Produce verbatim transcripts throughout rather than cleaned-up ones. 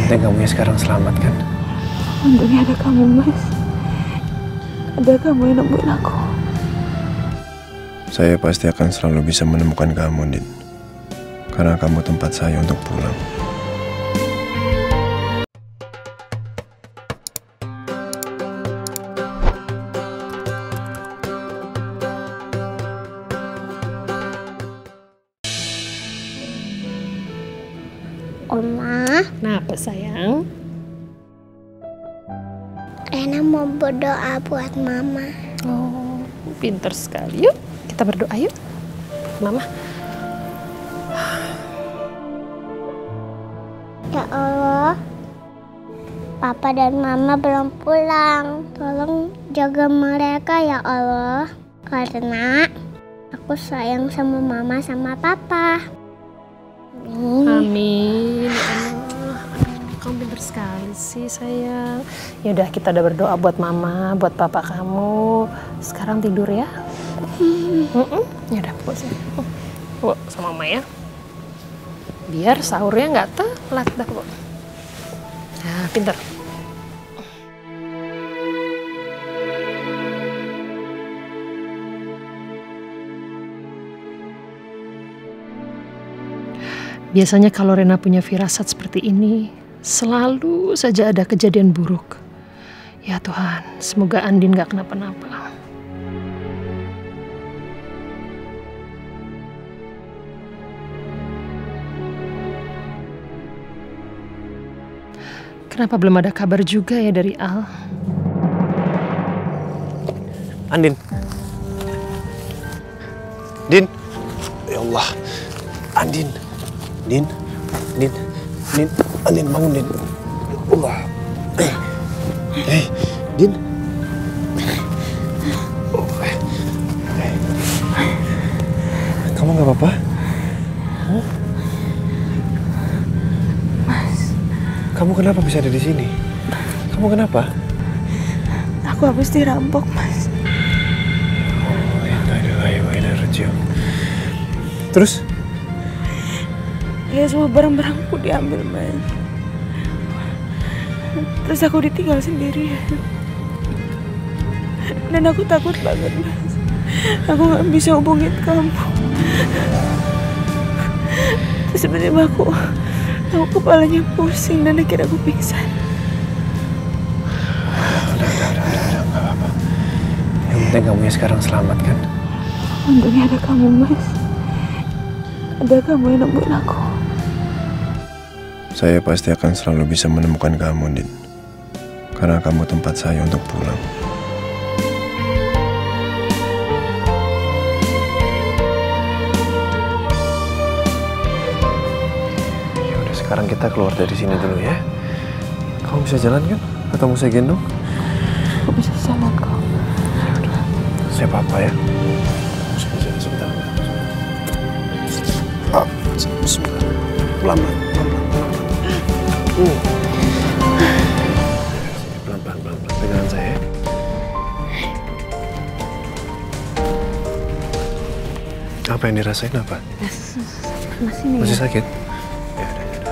penting kamu sekarang selamat kan? Untungnya ada kamu, Mas. Ada kamu yang nemuin aku. Saya pasti akan selalu bisa menemukan kamu, Din. Karena kamu tempat saya untuk pulang. Oma, Kenapa sayang? Rena mau berdoa buat Mama. Oh, pinter sekali. Yuk, kita berdoa yuk. Mama. Ya Allah, Papa dan Mama belum pulang. Tolong jaga mereka ya Allah. Karena aku sayang sama Mama sama Papa. Amin. Amin. Ya Allah. Kamu pinter sekali sih sayang. Ya udah, kita udah berdoa buat Mama, buat Papa kamu. Sekarang tidur ya. Mm-mm. Ya udah, buat sini. Buat sama Mama ya. Biar sahurnya nggak telat dah, Bu. Nah, pinter. Biasanya kalau Rena punya firasat seperti ini, selalu saja ada kejadian buruk. Ya Tuhan, semoga Andin gak kenapa-napa. Kenapa belum ada kabar juga ya dari Al? Andin. Din. Ya Allah. Andin. Din. Din. Din. Andin, bangun, Din. Allah. Eh. Eh. Din. Oh. Eh. Eh. Kamu nggak apa-apa? Huh? Mas. Kamu kenapa bisa ada di sini? Kamu kenapa? Aku habis dirampok, Mas. Oh, innalillahi wa inna ilaihi raji'un. Terus? Ya semua barang-barangku diambil, Mas. Terus aku ditinggal sendirian. Dan aku takut banget, Mas. Aku gak bisa hubungin kamu. Terus sebenarnya aku, aku kepalanya pusing dan akhirnya aku pingsan. Udah, udah, udah, udah, udah, gak apa-apa. Yang penting kamu sekarang selamat kan? Untungnya ada kamu, Mas. Ada kamu yang nemuin aku. Saya pasti akan selalu bisa menemukan kamu, Din. Karena kamu tempat saya untuk pulang. Ya udah, sekarang kita keluar dari sini dulu ya. Kamu bisa jalan kan? Atau mau saya gendong? Aku bisa jalan kok. Ya udah, saya papa ya. Saya jalan sebentar. Ah, bismillah. Pelan-pelan, pelan-pelan. Uh. Pelan-pelan, pelan-pelan. Pegangan saya ya. Apa yang dirasain apa? Masih nih. Masih sakit? Ya udah, ya udah.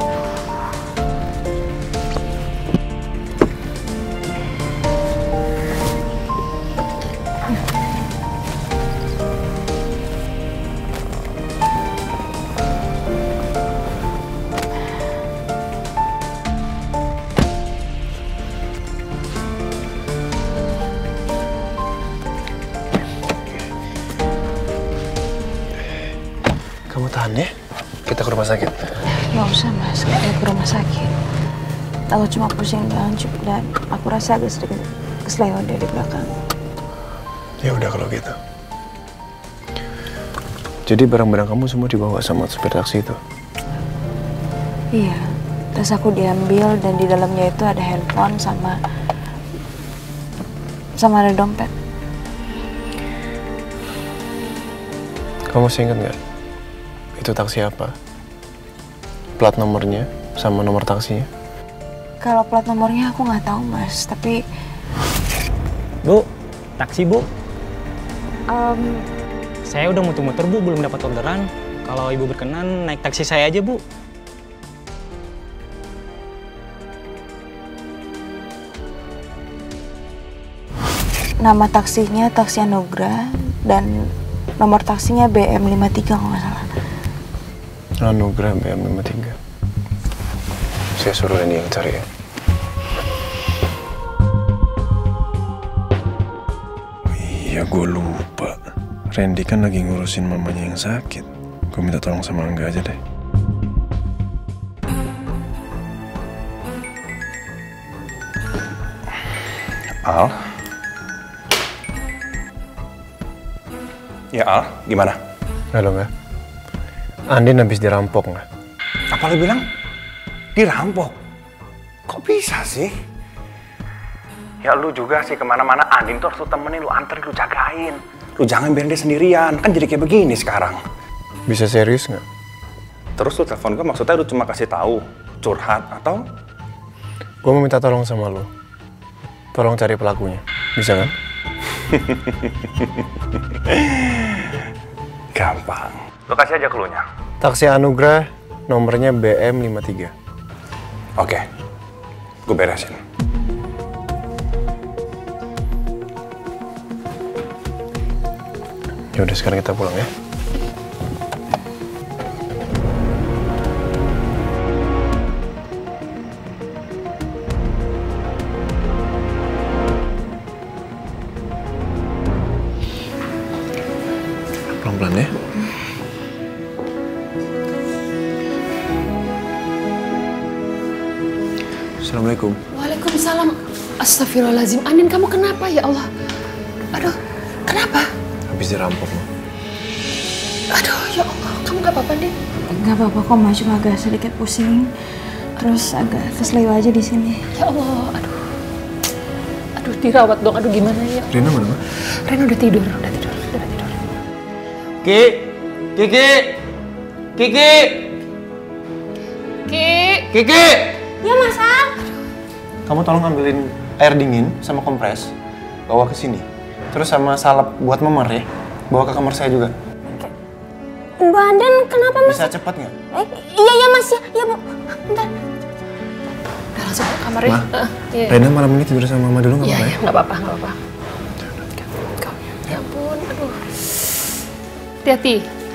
Kamu tahan ya? Kita ke rumah sakit. Gak usah, Mas. Kayak ke rumah sakit. Aku cuma pusing dan dan aku rasa agak sedikit keseleo dari belakang. Ya udah kalau gitu. Jadi barang-barang kamu semua dibawa sama supir taksi itu? Iya. Tas aku diambil dan di dalamnya itu ada handphone sama sama ada dompet. Kamu masih ingat nggak? Itu taksi apa? Plat nomornya sama nomor taksinya? Kalau plat nomornya aku nggak tahu, Mas. Tapi Bu, taksi Bu. um, Saya udah muter-muter Bu, belum dapat orderan. Kalau Ibu berkenan naik taksi saya aja Bu. nama taksinya taksi Anugrah dan nomor taksinya B M lima tiga kalau nggak salah. Anugrah B M lima tiga. Saya suruh Randy yang cari ya. Iya, gue lupa. Randy kan lagi ngurusin mamanya yang sakit. Gue minta tolong sama Angga aja deh. Al? Ya Al, gimana? Halo nggak? Andin habis dirampok nggak? Apa lo bilang? Dirampok? Kok bisa sih? Ya lu juga sih kemana-mana Andin tuh harus lu temenin, lu anterin, lu jagain. Lu jangan biarin dia sendirian, kan jadi kayak begini sekarang. Bisa serius nggak? Terus lu telepon gue maksudnya lu cuma kasih tahu, curhat atau? Gue mau minta tolong sama lo. Tolong cari pelakunya. Bisa kan? Gampang. Lu kasih aja clue-nya. Taksi Anugrah, nomornya B M lima tiga. Oke. Gue beresin. Yaudah, sekarang kita pulang ya. Pelan-pelan ya. Assalamualaikum. Waalaikumsalam. Astagfirullahaladzim. Andin, kamu kenapa ya Allah? Aduh, kenapa? Habis dirampok, Ma. Aduh, ya Allah. Kamu gak apa-apa, Andin? Gak apa-apa kok, Ma. Cuma agak sedikit pusing. Terus agak kesleo aja di sini. Ya Allah, aduh. Aduh, dirawat dong. Aduh, gimana ya? Rena mana, Ma? Rena udah tidur, udah tidur, udah tidur. Ki, Kiki, Kiki, Ki. Kiki. Ya Mas Al. Kamu tolong ambilin air dingin sama kompres, bawa ke sini. Terus sama salep buat memar ya. Bawa ke kamar saya juga. Bu Andin kenapa Mas? Bisa cepat nggak? Eh, iya ya Mas ya, ya Bu. Bentar. Udah langsung ke kamar ya? Ma, Uh, iya. Rena malam ini tidur sama Mama dulu nggak Iya, apa-apa iya, ya? nggak apa-apa, nggak apa-apa. Kau, ya ampun, aduh. Hati-hati.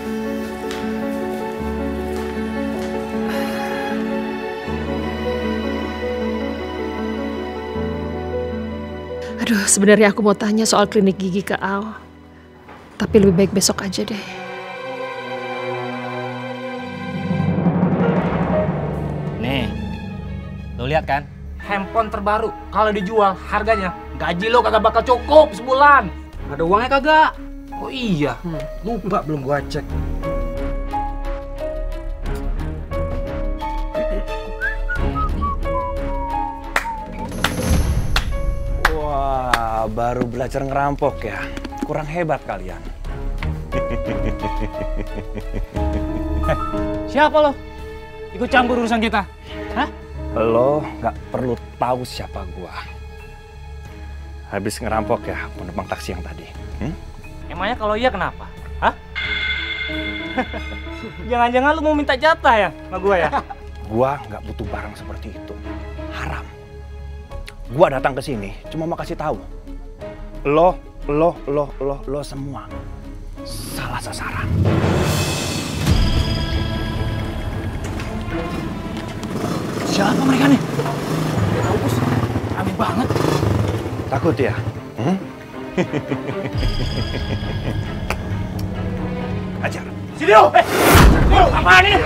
Aduh, sebenarnya aku mau tanya soal klinik gigi ke Al. Tapi lebih baik besok aja deh. Nih, lo lihat kan? Handphone terbaru. Kalau dijual harganya gaji lo kagak bakal cukup sebulan. Ada uangnya kagak? Oh iya, lupa belum gua cek. Wah, baru belajar ngerampok ya. Kurang hebat kalian. Siapa lo? Ikut campur urusan kita? Hah? Lo nggak perlu tahu siapa gua. Habis ngerampok ya penumpang taksi yang tadi. Hmm? Emangnya kalau iya kenapa? Hah? Jangan-jangan lu mau minta jatah ya sama gua ya? Gua nggak butuh barang seperti itu. Haram. Gua datang ke sini cuma mau kasih tahu. Lo, lo, lo, lo, lo semua salah sasaran. Siapa mereka nih? Kampus, aneh banget. Takut ya? Hmm? Ajar. Sini lo! Eh! Lo, apaan ini?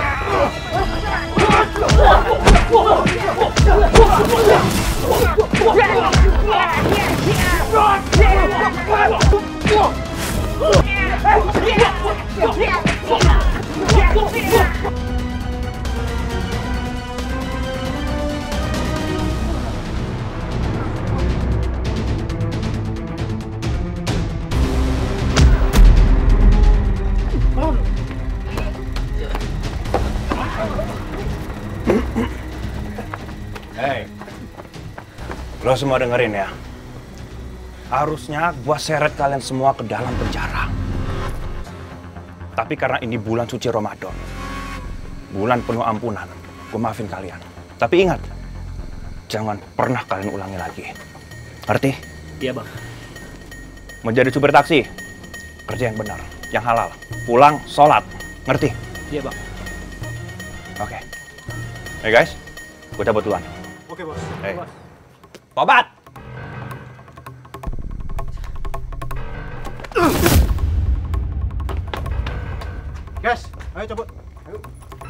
Hei, lo semua dengerin ya. Harusnya gua seret kalian semua ke dalam penjara. Tapi karena ini bulan suci Ramadan, bulan penuh ampunan, gua maafin kalian. Tapi ingat, jangan pernah kalian ulangi lagi. Ngerti? Iya bang. Mau jadi supir taksi, kerja yang benar, yang halal. Pulang, sholat. Ngerti? Iya, Bang. Oke. Hey guys, gue cabut duluan. Oke, Bos. Hey. Tobat! Guys, ayo cabut. Ayo.